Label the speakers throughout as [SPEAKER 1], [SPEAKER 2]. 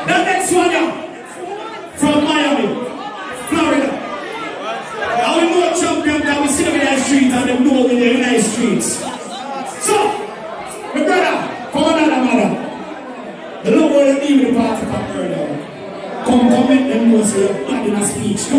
[SPEAKER 1] The next one, yeah, from Miami, Florida. Now we know champion that we see them in the streets and they know in the United Streets. So, my brother, from another mother, the love will leave the party from earlier. Come make them know so you're not in a speech, no.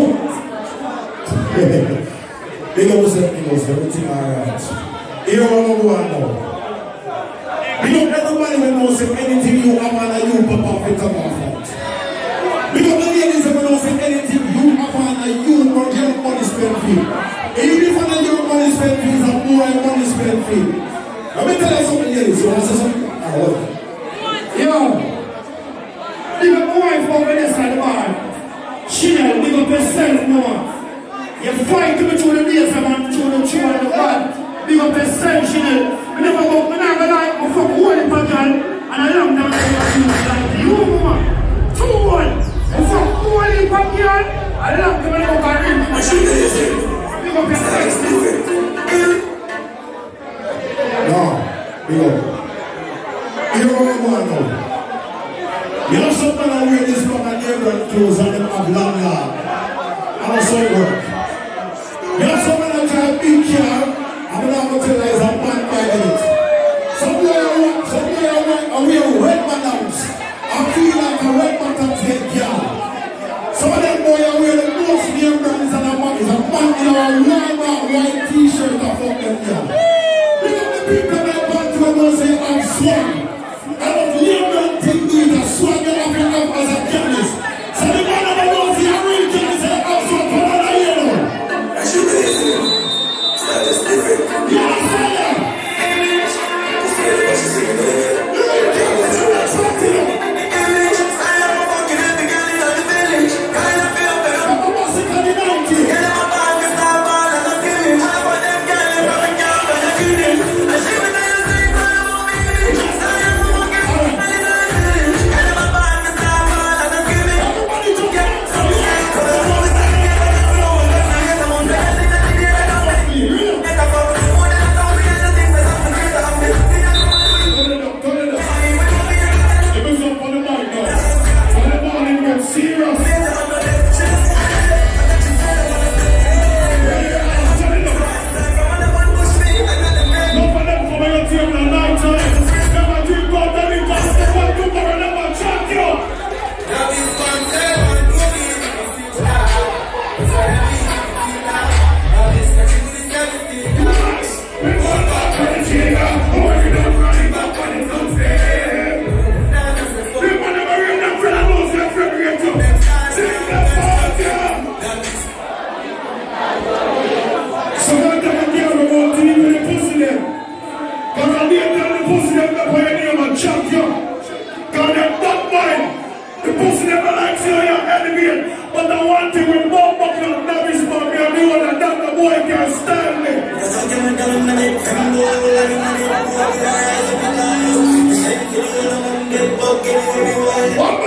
[SPEAKER 1] Big up everything alright. Here we go now. Big up everybody who knows if anything you have on you pop off it come off out. Big up the ladies who knows if anything you have on you or your money spent fee. Even if your money spent fees are more money spent fee. Let me tell you something ladies, you want to say something? Yo, big up my wife over there side of the bar. Chanel, big up yourself more. You fight to me through the days and through the tree and the bad. Big up yourself, Chanel. I never go, I never like, I fuck one in my girl, and I long down to you, woman. 2-1. I fuck one in my girl, I love to go back in. Big up yourself. No, big up. You know what I'm going now. You know something I wear this from my neighborhood clothes and them have long hair. I don't say it work. You know something that try to beat you, I'm not going to tell you is a man by it. Some day I wear red bottoms. I feel like a red bottoms head girl. Some of them boy I wear the most name brands and a man is a man in a Walmart white t-shirt of fuck them girl. Look at the people that want to go say I'm swag. I don't name brand thing doing a swag you have your life as a chemist. So the man of the world see a real chemist and I'm swag for another year now. That's your business. That is different. Yeah, fire! What?